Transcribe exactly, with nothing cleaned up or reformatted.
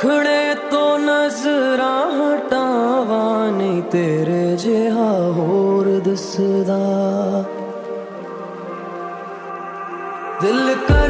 मुखड़े तो नजरा हटावा नहीं तेरे जिहा होर दिसदा दिल का